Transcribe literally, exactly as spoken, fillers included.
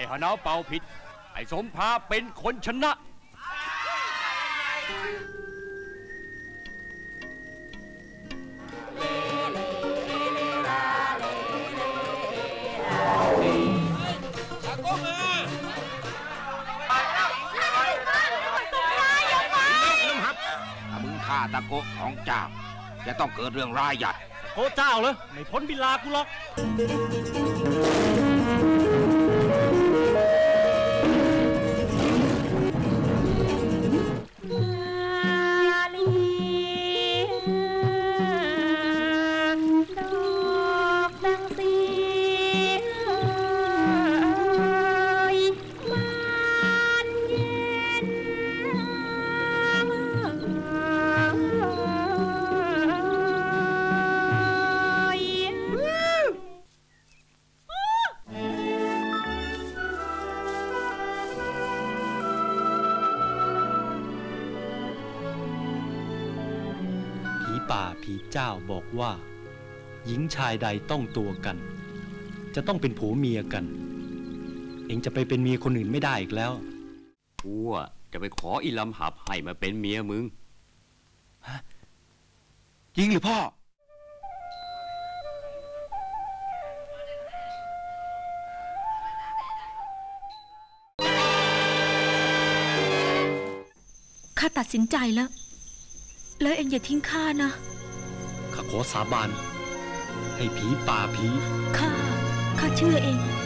หนาวเป่าผิดไอ้สมภาเป็นคนชนะข้าตะโกของเจ้าจะต้องเกิดเรื่องร้ายใหญ่โกเจ้าเลยไม่พ้นเวลากูหรอกป่าผีเจ้าบอกว่าหญิงชายใดต้องตัวกันจะต้องเป็นผัวเมียกันเองจะไปเป็นเมียคนอื่นไม่ได้อีกแล้วกูจะไปขออีลำหับให้มาเป็นเมียมึงฮะจริงหรือพ่อข้าตัดสินใจแล้วแล้วเองอย่าทิ้งข้านะข้าขอสาบานให้ผีป่าผีข้าข้าเชื่อเอง